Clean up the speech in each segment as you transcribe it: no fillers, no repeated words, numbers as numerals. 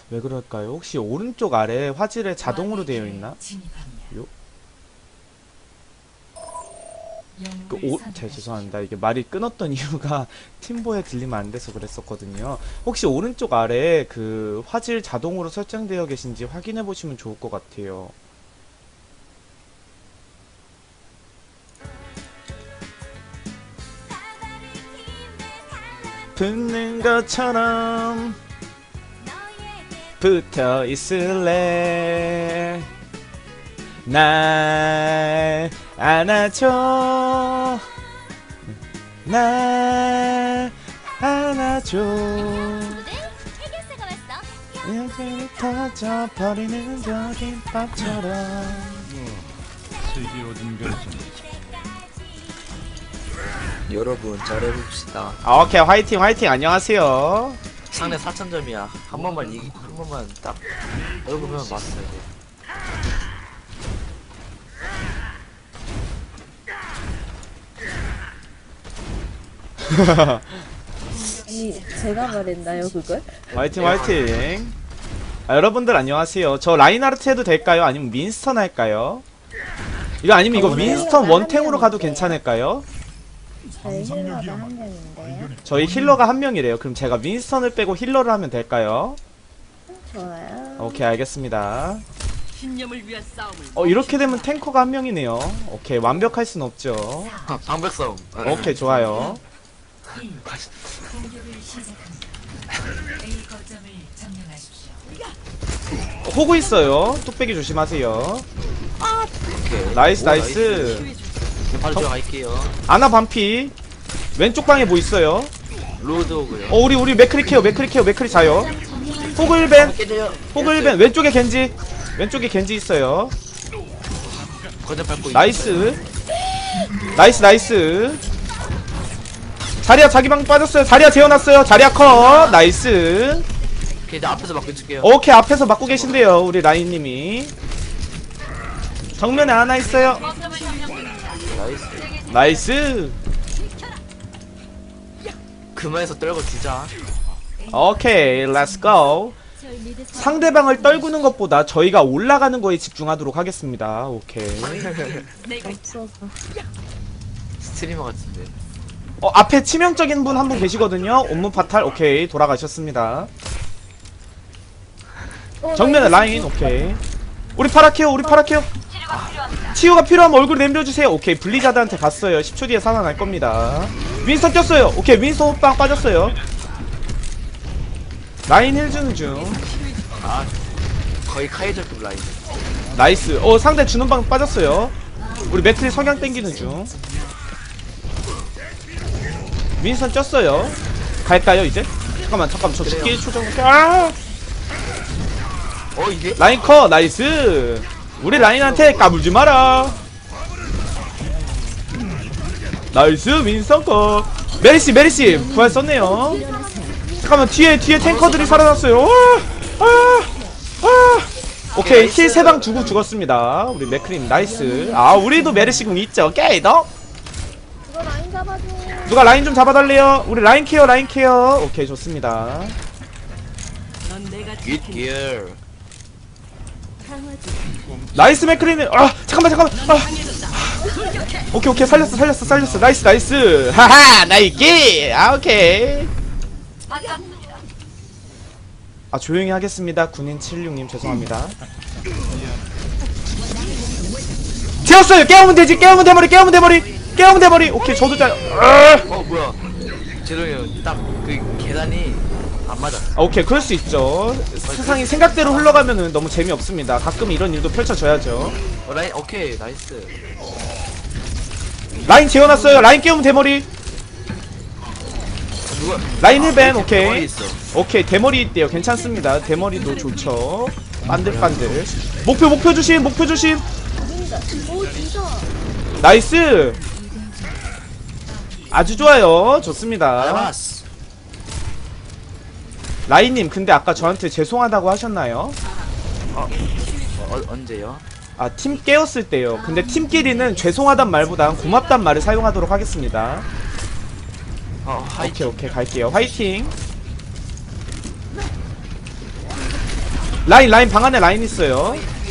왜 그럴까요? 혹시 오른쪽 아래 화질에 자동으로 되어 있나? 요? 죄송합니다. 이게 말이 끊었던 이유가 팀보에 들리면 안 돼서 그랬었거든요. 혹시 오른쪽 아래 그 화질 자동으로 설정되어 계신지 확인해 보시면 좋을 것 같아요. 붙는 것처럼 붙어 있을래. 날 안아줘. 날 안아줘. 여기를 터져버리는 저 김밥처럼. 슬기로운 결정. 여러분 잘해봅시다. 아, 오케이. 화이팅 화이팅. 안녕하세요. 상대 4,000점이야. 한 번만 딱 얼굴만 봤어야 돼. 아니 제가 말했나요 그걸? 화이팅 화이팅. 아, 여러분들 안녕하세요. 저 라인하르트 해도 될까요? 아니면 윈스턴 할까요? 이거 아니면 이거 윈스턴 원탱으로 가도 괜찮을까요? 저희 힐러가 한 명인데요. 저희 힐러가 한 명이래요. 그럼 제가 윈스턴을 빼고 힐러를 하면 될까요? 좋아요. 오케이, 알겠습니다. 신념을 위한 싸움을 이렇게 되면 탱커가 한 명이네요. 오케이, 완벽할 순 없죠. 방벽 싸움. 오케이, 좋아요. 호구 있어요. 뚝배기 조심하세요. 오케이. 나이스, 오, 나이스. 바로 들어갈게요. 아나 반피. 왼쪽 방에 뭐 있어요? 로드 오고요. 우리 맥크리 케어, 맥크리 케어, 맥크리 자요. 호글벤, 깨져요. 호글벤. 왼쪽에 겐지. 왼쪽에 겐지 있어요. 거점 밟고 나이스. 나이스, 나이스. 자리야 자기 방 빠졌어요. 자리야 재워놨어요. 자리야 컷. 나이스. 오케이, 이제 앞에서 막고 줄게요. 오케이, 앞에서 막고 계신데요 우리 라인님이. 정면에 하나 있어요. 나이스. 나이스. 그만해서 떨고 주자. 오케이, 렛츠고. 상대방을 떨구는 것보다 저희가 올라가는 거에 집중하도록 하겠습니다. 오케이. 없어서. 스트리머 같은데. 앞에 치명적인 분 한 분 계시거든요. 옴무 파탈. 오케이, 돌아가셨습니다. 정면에 라인. 오케이. 우리 파라케어, 우리 파라케어. 치유가 필요하면 얼굴 내밀어주세요. 오케이, 블리자드한테 갔어요. 10초 뒤에 살아날 겁니다. 윈스턴 뛰었어요. 오케이, 윈스턴 호빵 빠졌어요. 라인 힐 주는 중. 아, 거의 카이저급 라인. 나이스. 상대 주는 방 빠졌어요. 우리 매트리 석양 땡기는 중. 윈스턴 쪘어요. 갈까요 이제? 잠깐만 저 죽기 초정. 이게? 라인 커. 나이스. 우리 라인한테 까불지 마라. 나이스. 윈스턴 커. 메리시 부활 썼네요. 잠깐만, 뒤에 탱커들이 살아났어요. 오케이, 힐 3방 주고 죽었습니다. 우리 맥크림 나이스. 우리도 메르시궁 있죠. 깨이더. 이거 라인 잡아줘. 누가 라인 좀 잡아달래요. 우리 라인 케어. 오케이, 좋습니다. 넌 내가 깃기어. 나이스 맥크림. 잠깐만. 오케이, 살렸어. 나이스. 하하, 나이키. 오케이. 조용히 하겠습니다. 군인 76님 죄송합니다. 되었어요. 깨우면 되지. 깨우면 돼버리. 오케이, 저도 뭐야. 죄송해요. 딱 그 계단이 안 맞아. 오케이, 그럴 수 있죠. 세상이 생각대로 흘러가면은 너무 재미없습니다. 가끔 이런 일도 펼쳐져야죠. 라인, 오케이, 나이스. 라인 재워놨어요. 라인 깨우면 대머리. 누가? 라인 힐벤. 대머리 오케이. 있어. 오케이, 대머리 있대요. 괜찮습니다. 대머리도 좋죠. 반들반들. 목표 조심. 진짜. 오 진짜. 나이스. 아주 좋아요. 좋습니다. 알았어. 라인님, 근데 아까 저한테 죄송하다고 하셨나요? 언제요? 팀 깨웠을 때요. 근데 팀끼리는 죄송하단 말보단 고맙단 말을 사용하도록 하겠습니다. 화이팅. 오케이, 갈게요. 화이팅. 라인 방 안에 라인 있어요.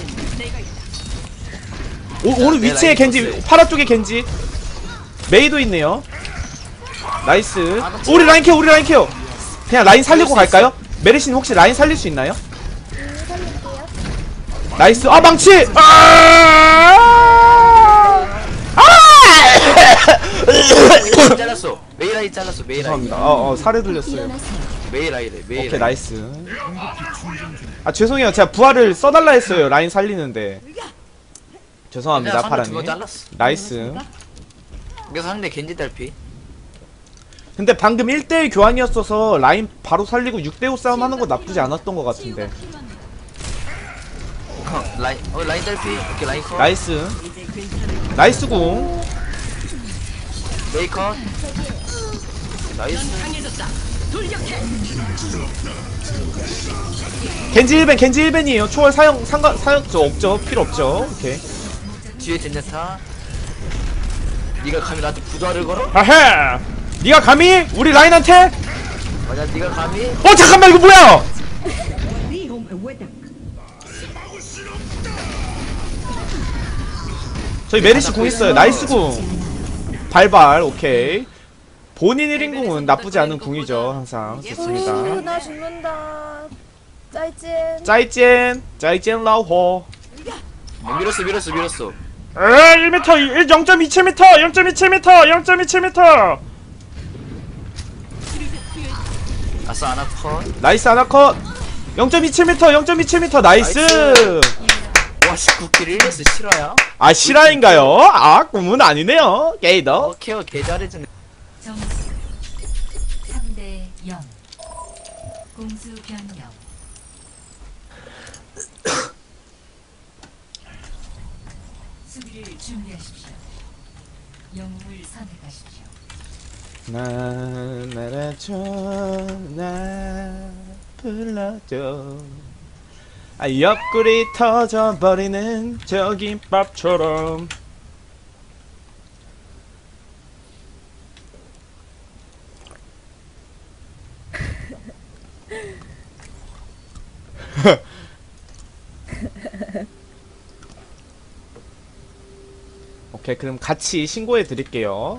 오른 네, 위치에 라인 겐지, 있었어요. 파라 쪽에 겐지. 메이도 있네요. 나이스. 나 우리 라인 케어. 그냥 라인 살리고 갈까요? 메르신 혹시 라인 살릴 수 있나요? 살릴게요. 나이스. 아 망치. 메이 잘랐어. 메이 라인 잘랐어. 메이 라인. 죄송합니다. 살에 들렸어요. 메이 라인에 메이 오케이 라인. 나이스. 아 죄송해요. 제가 부활을 써달라 했어요. 라인 살리는데. 죄송합니다 두번 파라님. 잘랐어. 나이스. 그래서 상대 겐지 달피. 근데 방금 1대1 교환이었어서 라인 바로 살리고 6대5 싸움 하는 거 나쁘지 않았던 것 같은데. 라인 달피. 오케이 라인 컷. 나이스. 이제 괜찮을 나이스 공. 메이 컷. 나이스. 강해졌다. 돌격해. 겐지 1벤이에요. 초월 사용 저 없죠. 필요 없죠. 오케이. 뒤에 젠네타. 네가 감히 나한테 부자를 걸어? 아헤. 니가 감히 우리 라인한테? 맞아, 네가 감히? 잠깐만 이거 뭐야? 저희 메리시 공 있어요. 나이스 공. 발발. 오케이. 본인 1인공은 나쁘지 않은 궁이죠. 항상 좋습니다. 나 죽는다. 짜이찐. 짜이젠 라오호. 밀었어. 1m 0.27m 0.27m 아싸, 아나 컷. 나이스 아나컷 0.27m 나이스. 와, 19킬 1레스 실화야? 아 실화인가요? 아 꿈은 아니네요 게이더. 케어 개 잘해주네. 점수 3대 0 공수 변경 수비를 준비하십시오. 영웅을 선택하십시오. 나 날아줘 나 불러줘. 옆구리 터져버리는 저 김밥처럼. 오케이 그럼 같이 신고해 드릴게요.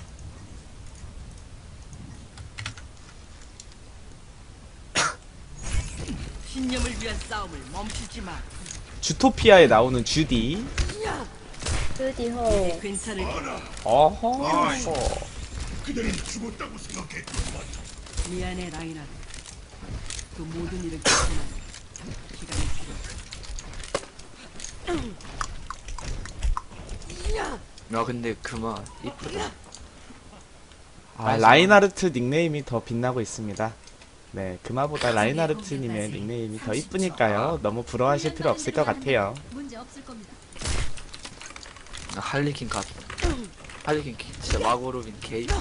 신념을 위한 싸움을 멈추지 마. 주토피아에 나오는 주디. 드디어. 괜찮을 거야. 어허. 미안해 라이나. 그 모든 일을 겪지만 시간이 필요해. 야, 근데 그만 이쁘다. 라인하르트 닉네임이 더 빛나고 있습니다. 네, 그마보다 라인하르트님의 닉네임이 더 이쁘니까요. 너무 부러워하실 필요 없을 것 같아요. 문제 없을 겁니다. 할리퀸 갓. 할리퀸 진짜 마고로빈 개 이뻐.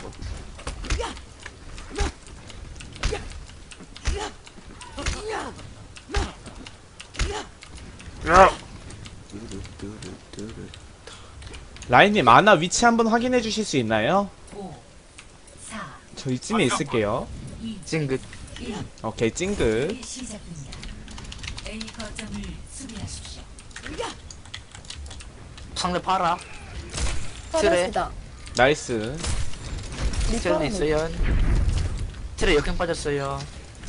라인님 아나 위치 한번 확인해 주실 수 있나요? 5 4 저 이쯤에 있을게요. 2 찡긋. 1 오케이 찡긋. 시작됩니다. A 거점을 수비하십시오. 상대 팔아. 트레. 파라시다. 나이스. 트레도 있어요. 트레 역행 빠졌어요.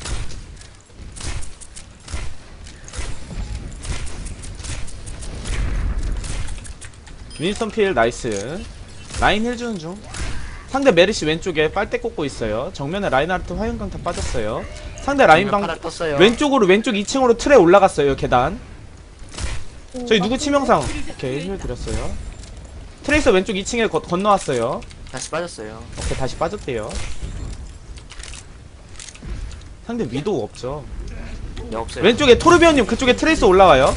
윈스턴 필 나이스. 라인 힐 주는 중. 상대 메르시 왼쪽에 빨대 꽂고 있어요. 정면에 라인하르트 화염강타 빠졌어요. 상대 라인방 팔아 떴어요. 왼쪽 2층으로 틀에 올라갔어요. 계단. 저희 누구 치명상. 오케이 힐 드렸어요. 트레이서 왼쪽 2층에 건너왔어요. 다시 빠졌어요. 오케이 다시 빠졌대요. 상대 위도우 없죠. 야, 없어요. 왼쪽에 토르비언님 그쪽에 트레이서 올라와요.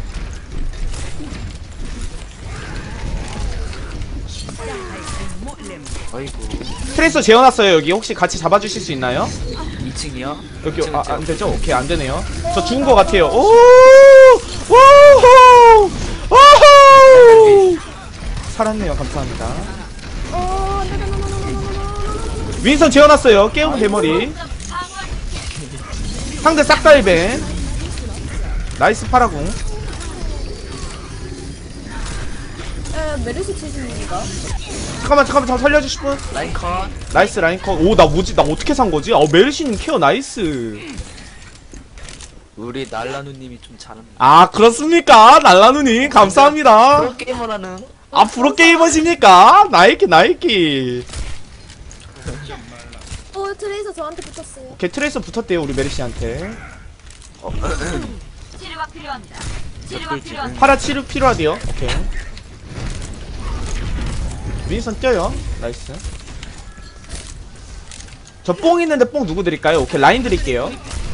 어이구. 트레이서 재워놨어요. 여기 혹시 같이 잡아주실 수 있나요? 2층이요? 여기 2층 있죠? 안되죠? 오케이 안되네요. 저 죽은 것 같아요. 오! 오호! 오호! 살았네요. 감사합니다. 윈선 재워놨어요. 깨운 대머리. 상대 싹다 1벤. 나이스 파라궁. 메르시 치십니다. 잠깐만 저 살려주실 분? 라인 컷. 나이스 라인 컷. 오 나 뭐지? 나 어떻게 산 거지? 메르시님 케어 나이스. 우리 날라누님이 좀 잘합니다. 아 그렇습니까? 날라누님 감사합니다. 프로 게이머라는 아 프로게이머십니까? 나이키. 트레이서 저한테 붙었어요. 오케이 트레이서 붙었대요 우리 메르시한테. 치료가 필요합니다. 치료가 필요합니다. 파라 치료 필요하대요. 오케이. 윈선 뛰어요. 나이스. 저 뽕 있는데 뽕 누구 드릴까요? 오케이 라인 드릴게요.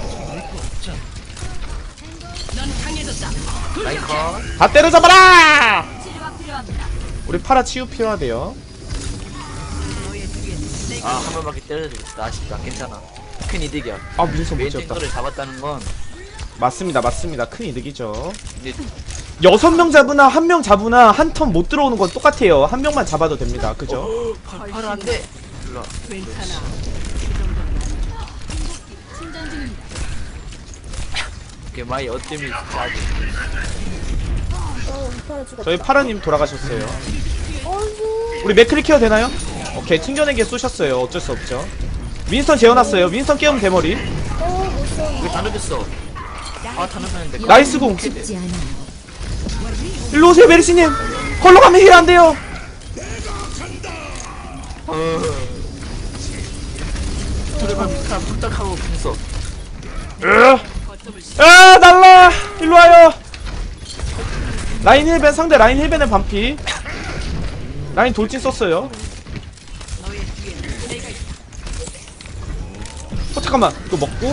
넌 강해졌다. 라인 컷. 다 때려잡아라! 치료가 필요합니다. 우리 파라 치유 필요하대요. 너의 뒤에 내가 한 번밖에 때려주겠다. 아쉽다. 괜찮아. 큰 이득이야. 아 윈선 못 메인 지었다. 탱커를 잡았다는 건 맞습니다 큰 이득이죠. 근데 6명 잡으나 1명 잡으나 한 턴 못 들어오는 건 똑같아요. 한 명만 잡아도 됩니다. 그죠? 팔 안돼. 일로 와. 괜찮아. 이게 마이 어때미 아주 파라 죽었다. 저희 파라님 돌아가셨어요. 어이구. 우리 맥크리 케어 되나요? 오케이 튕겨내기에 쏘셨어요. 어쩔 수 없죠. 윈스턴 재워놨어요. 윈스턴 깨우면 대머리. 못 써. 이거 다 늦었어. 다 늦었는데. 나이스 공. 일로 오세요 메리시님. 걸로 가면 힐 안 돼요. 소리만 푹딱하고 궁서. 날라. 일로 와요. 라인 힐벤 상대 라인 힐벤의 반피. 라인 돌진 썼어요. 너의 뒤에 내가 있다. 잠깐만 이거 먹고.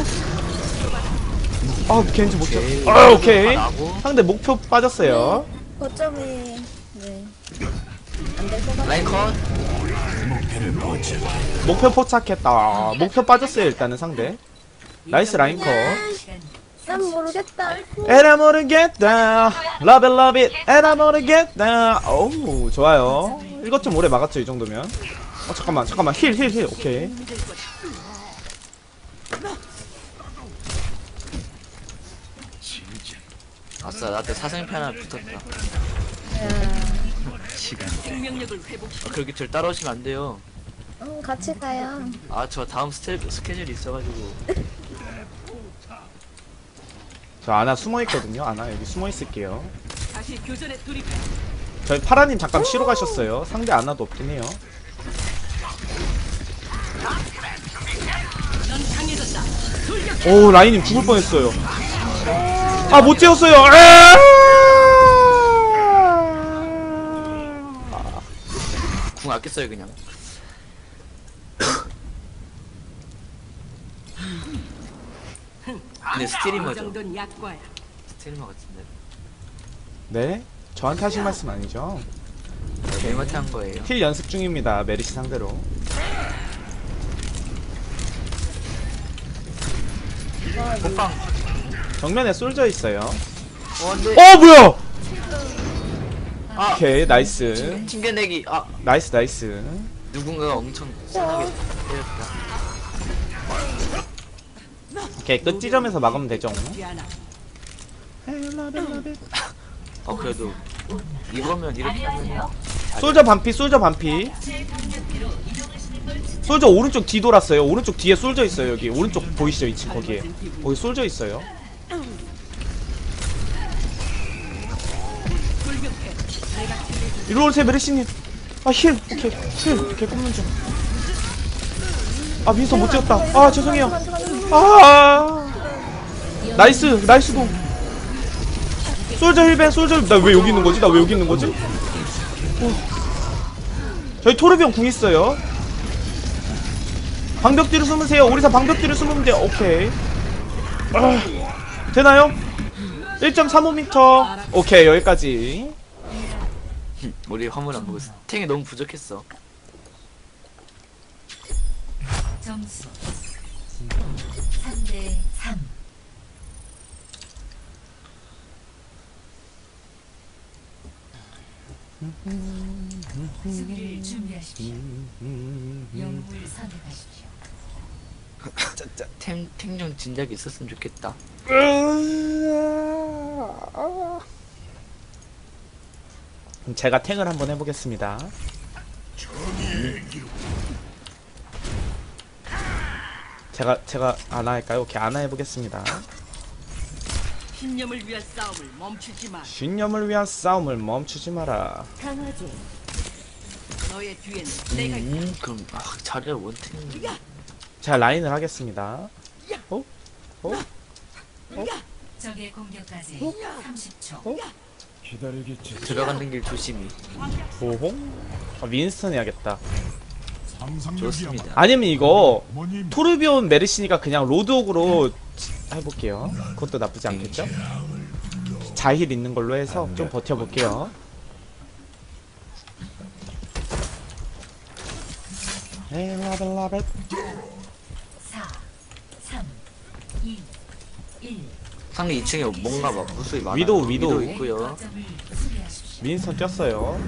겐지 못 오케이. 잡. 오케이. 나고. 상대 목표 빠졌어요. 거점이 안 될 것 같아. 라인 컷. 목표 포착했다. 목표 빠졌어요 일단은 상대. 나이스 라인 컷. 난 모르겠다. 에라 모르겠다. Love it love it. 에라 모르겠다. 오우 좋아요. 이것 좀 오래 막았죠 이 정도면. 잠깐만 힐 오케이. 아싸 나한테 사생팬 하나 붙었다. 생명력을 회복시켜. 그렇게 절 따라오시면 안 돼요. 같이 가요. 저 다음 스케줄이 있어가지고. 저 아나 숨어있거든요. 아나 여기 숨어있을게요. 다시 교전에 돌입해. 저희 파라님 잠깐 쉬러 가셨어요. 상대 아나도 없긴 해요. 넌 강해졌다. 오 라인님 죽을 뻔했어요. 못 재웠어요. 궁 아꼈어요 그냥. 근데 이 스트리머죠. 정도는 약과야. 스트리머 같은데. 네? 저한테 하신 말씀 아니죠? 개마트 한 거예요. 힐 연습 중입니다. 메리시 상대로. 호빵. 정면에 솔져 있어요. 근데 뭐야? 아 오케이 나이스. 튕겨내기. 나이스. 누군가가 엄청 세게 때렸다. 오케이 끝 지점에서 막으면 되죠. 미안하. 그래도 이거면 이렇게 하면 솔저 반피. 솔저 오른쪽 뒤 돌았어요. 오른쪽 뒤에 솔저 있어요. 여기 오른쪽 보이시죠? 2층 거기에. 거기 솔저 있어요. 이리 오세요 메르시님. 힐. 오케이. 힐 꼽는 중. 윈스턴 못 찍었다. 죄송해요. 나이스 공. 솔저 힐벤. 나 왜 여기 있는 거지? 저희 토르비온 궁 있어요. 방벽 뒤로 숨으세요. 오리사 방벽 뒤로 숨으면 돼요. 오케이. 되나요? 1.35m. 오케이 여기까지. 우리 화물 안 보고 있어. 탱이 너무 부족했어. 점수 3대 3. 수비를 준비하십시오. 영웅을 선택하십시오. 탱 좀 진작에 있었으면 좋겠다. 그럼 제가 탱을 한번 해보겠습니다. 제가 아나 할까요? 오케이, 아나 해보겠습니다. 신념을 위한 싸움을 멈추지 마. 신념을 위한 싸움을 멈추지 마라. 강하게. 너의 뒤에는 내가 있다. 그럼 자리를 원탱. 제가 라인을 하겠습니다. 적의 공격까지 30초. 기다리겠지. 들어가는 길 조심히. 보홍? 윈스턴 해야겠다. 좋습니다. 아니면 이거 토르비온 메르시니까 그냥 로드옥으로 해볼게요. 그것도 나쁘지 않겠죠? 자힐 있는 걸로 해서 좀 버텨볼게요. 에이, 라벨라벨. 4, 3, 2, 1. 상대 2층에 뭔가 막 무수히 많아요. 위도우. 있고요. 거점을 수비하십시오. 윈스턴 뛰었어요.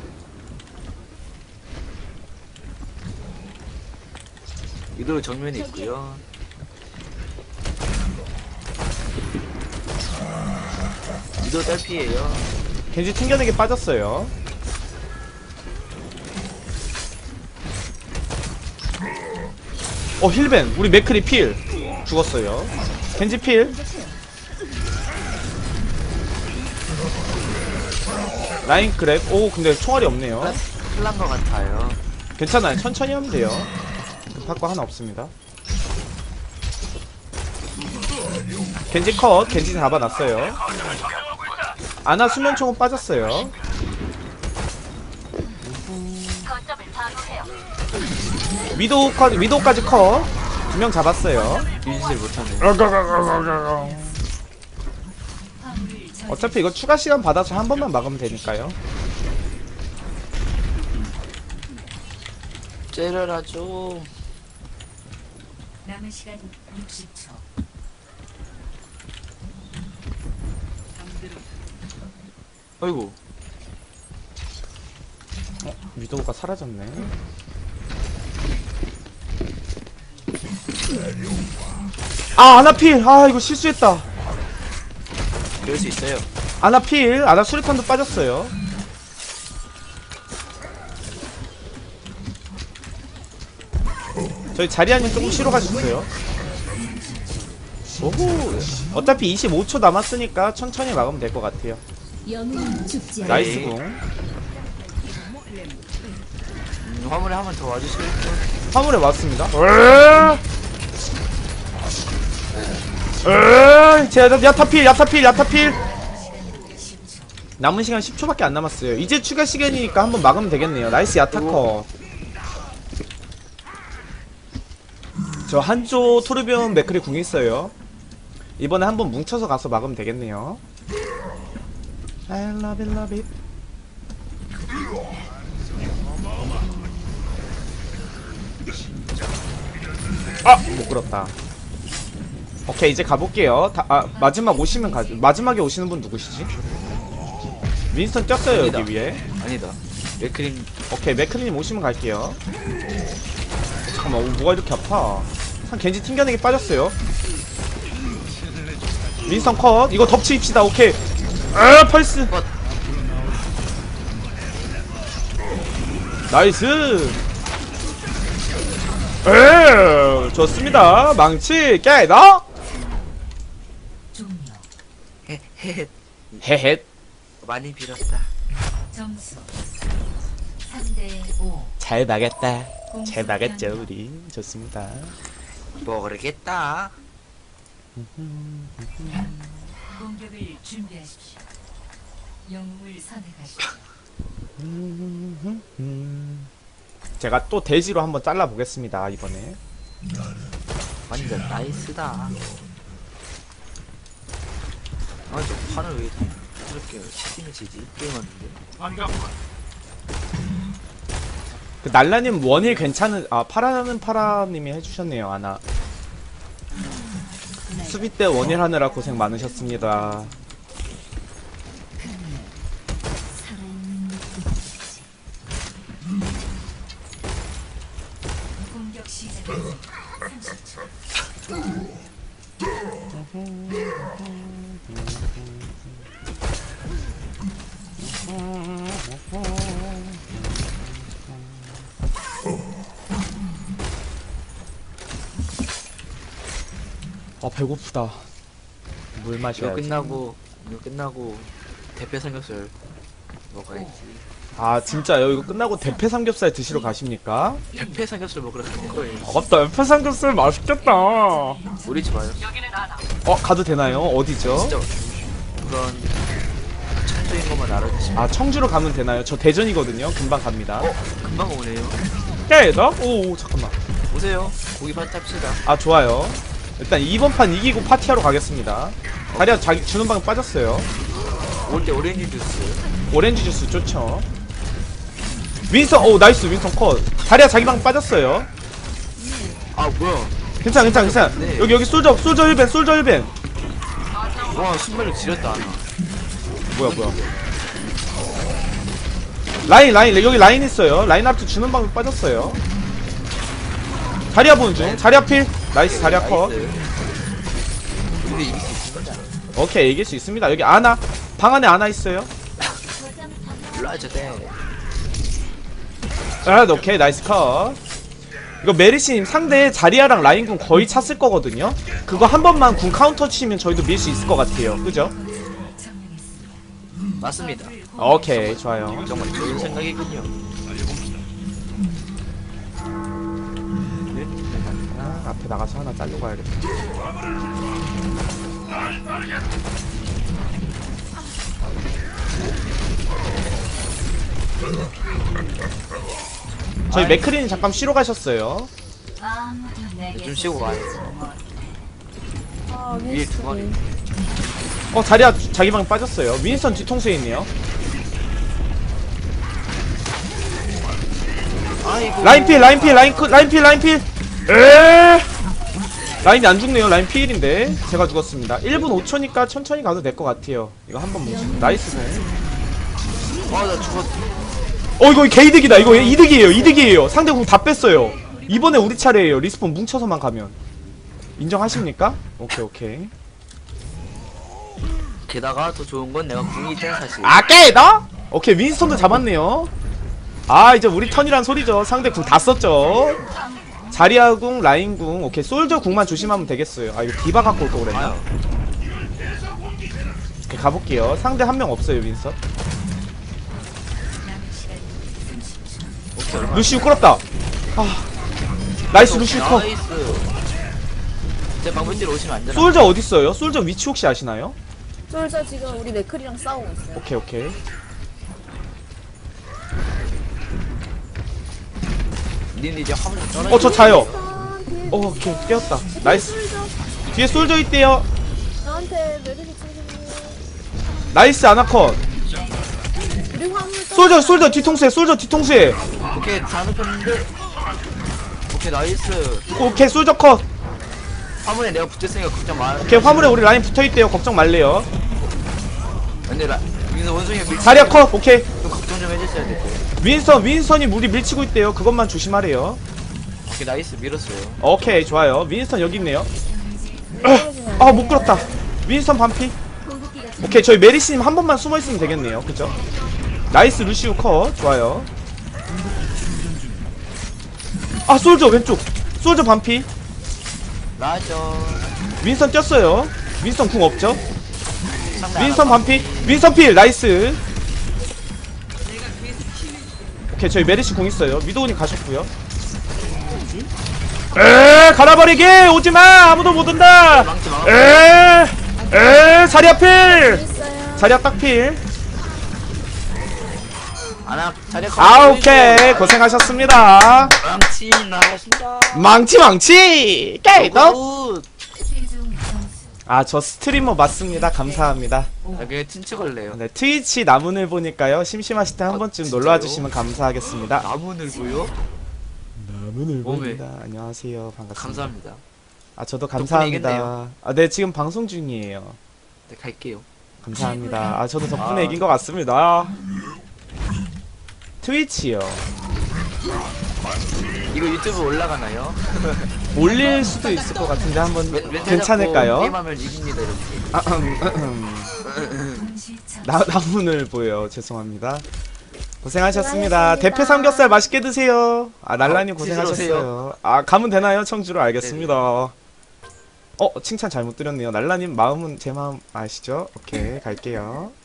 위도우 정면에 있고요. 위도우 딸피예요. 겐지 튕겨내기 빠졌어요. 힐벤. 우리 맥크리 필. 죽었어요. 겐지 필. 라인 그랩. 오, 근데 총알이 없네요. 클난 것 같아요. 괜찮아요. 천천히 하면 돼요. 급할 거 하나 없습니다. 겐지 컷. 겐지 잡아놨어요. 아나 수면총은 빠졌어요. 위도우까지 컷. 2명 잡았어요. 유지를 못하네. 화물을 저 어차피 이거 추가 시간 받아서 한 번만 막으면 되니까요. 째려라 좀. 남은 시간 60초. 아이고. 위도우가 사라졌네. 아나필. 이거 실수했다. 그럴 수 있어요. 아나필. 아나 수리탄도 빠졌어요. 저희 자리아님 조금 쉬러 가셨어요. 오호. 어차피 25초 남았으니까 천천히 막으면 될 것 같아요. 영웅은 죽지 않아. 나이스 궁. 화물에 한 번 더 와주실래요? 화물에 왔습니다. 제가 야타필. 남은 시간 10초밖에 안 남았어요. 이제 추가 시간이니까 한번 막으면 되겠네요. 나이스 야타커. 저 한조 토르비온 맥크리 궁 있어요. 이번에 한번 뭉쳐서 가서 막으면 되겠네요. I love it, love it. 못 끌었다. 오케이, 이제 가볼게요. 마지막 오시면 가죠. 마지막에 오시는 분 누구시지? 윈스턴 뛰었어요. 아니다. 여기 위에. 아니다. 맥크림. 오케이, 맥크리님 오시면 갈게요. 잠깐만, 뭐가 이렇게 아파. 겐지 튕겨내기 빠졌어요. 윈스턴 컷. 이거 덮치입시다. 오케이. 펄스. 나이스. 좋습니다. 망치 깨다. 종료. 헤헤. 헤헷. 많이 빌었다. 점수 3대 5. 잘 막았다. 잘 막았죠 우리. 좋습니다. 모르겠다. 공격을 준비하십시오. 영웅을 선택하십시오. 제가 또 대지로 한번 잘라보겠습니다 이번에. 완전 나이스다. 저 판을 왜 이렇게 치팅을 치지? 게임하는데. 그 날라님 원힐 괜찮은. 파라는 파라님이 해주셨네요. 아나 수비 때 원힐 하느라 고생 많으셨습니다. 공격 시작까지 30초. 아 배고프다. 물 이거 마셔야지. 끝나고 대패 삼겹살 먹어야지. 아 진짜요? 이거 끝나고 대패 삼겹살 드시러 가십니까? 대패 삼겹살 먹으러 가는 거예요. 아깝다. 대패 삼겹살 맛있겠다. 우리 집 와요. 가도 되나요? 어디죠? 진짜 그런 천주인 것만 알아주시면 아 청주로 가면 되나요? 저 대전이거든요. 금방 갑니다. 금방 오네요. 깨다? 오 잠깐만. 오세요. 고기 파티 합시다. 아 좋아요. 일단 이번 판 이기고 파티하러 가겠습니다. 다리야 자기 주는 방 빠졌어요. 올 때 오렌지 주스. 오렌지 주스 좋죠. 윈스턴 오 나이스 윈스턴 컷. 다리야 자기 방 빠졌어요. 아 뭐야? 괜찮아. 네. 여기 솔저 1벤. 와 순발력 지렸다. 뭐야. 라인 여기 라인 있어요. 라인 앞에 주는 방에 빠졌어요. 자리야 보는 중. 자리야 필. 나이스 자리야 컷. 근데 이길 수 있습니다. 오케이 이길 수 있습니다. 여기 아나 방 안에 아나 있어요. 라이저 대. 아 오케이 나이스 컷. 이거 메리시님 상대 자리아랑 라인군 거의 찼을 거거든요. 그거 한 번만 궁 카운터 치면 저희도 밀 수 있을 것 같아요. 그죠? 맞습니다. 오케이 좋아요. 정말 좋은 생각이군요. 앞에 나가서 하나 잘려 가야겠다. 저희 맥크린이 잠깐 쉬러 가셨어요. 좀 쉬고 가요. 위에 두 마리. 자리야 자기 방에 빠졌어요. 윈스턴 뒤통수에 있네요. 아이고. 라인 필. 라인이 안 죽네요. 라인 필인데 제가 죽었습니다. 1분 5초니까 천천히 가도 될 것 같아요. 이거 한번 뭉치. 나이스 공. 나 죽었. 이거 개이득이다. 이거 이득이에요. 상대 공 다 뺐어요. 이번에 우리 차례예요. 리스폰 뭉쳐서만 가면. 인정하십니까? 오케이. 게다가 더 좋은 건 내가 궁이 있다는 사실. 깨다? 오케이 윈스턴도 잡았네요. 이제 우리 턴이란 소리죠. 상대 궁 다 썼죠. 자리아 궁, 라인 궁. 오케이 솔저 궁만 조심하면 되겠어요. 이거 디바 갖고 올 거 그랬나? 오케이 가볼게요. 상대 한 명 없어요 윈스턴. 루시우 끌었다. 나이스 루시우 컷. 나이스. 제 방문지로 오시면 안 되나? 솔저 어딨어요? 솔저 위치 혹시 아시나요? 솔저 지금 우리 맥클이랑 싸우고 있어요. 오케이. 니는 이제 화물 떨어. 저 자요. 오케이 깨웠다. 나이스. 뒤에 솔저 있대요. 나한테 메르시 친구님. 나이스 아나컷. 우리 화물 솔저 뒤통수에. 오케이 다 눕혔는데. 오케이 나이스. 오케이 솔저 컷. 화물에 내가 붙였으니까 걱정 마. 오케이 화물에 우리 라인 붙어있대요. 걱정 말래요. 근데 여기서 원숭이가 밀. 자리야 컷. 오케이. 좀 걱정 좀 해주셔야 될 거예요. 윈스턴이 우리 밀치고 있대요. 그것만 조심하래요. 오케이 나이스 밀었어요. 오케이 좋아요. 윈스턴 여기 있네요. 못 끌었다. 윈스턴 반피. 오케이 저희 메리시님 한 번만 숨어 있으면 되겠네요. 그죠? 나이스 루시우 컷. 좋아요. 솔저 왼쪽. 솔저 반피. 라이저. 윈스턴 뛰었어요. 윈스턴 궁 없죠? 상대 윈스턴 하나 반피. 윈스턴 필. 나이스. 오케이 저희 메리시 궁 있어요. 위도우님 가셨고요. 갈아버리게 오지마. 아무도 못 온다. 망치 자리야 필. 자리야 딱 필. 아나 자리야. 오케이 고생하셨습니다. 망치 나가신다. 망치 깨도. 굿. 최종 점수 저 스트리머 맞습니다. 감사합니다. 나 그냥 틴트 걸래요. 네 트위치 나문을 보니까요. 심심하실 때 한 번쯤 진짜요? 놀러와 주시면 감사하겠습니다. 나무늘고요. 나문을 몸에. 보입니다. 안녕하세요. 반갑습니다. 감사합니다. 저도 덕분에 감사합니다. 이겼네요. 네 지금 방송 중이에요. 네 갈게요. 감사합니다. 저도 덕분에 이긴 것 같습니다. 트위치요. 이거 유튜브 올라가나요? 올릴 수도 있을 것 같은데 한번 멘탈 괜찮을까요? 잡고 게임하면 이깁니다 이렇게. 나분을 보여. 죄송합니다. 고생하셨습니다. 대패 삼겹살 맛있게 드세요. 아 날라님 드시러 고생하셨어요. 아 가면 되나요? 청주로 알겠습니다. 칭찬 잘못 드렸네요. 날라님 마음은 제 마음 아시죠? 오케이 갈게요.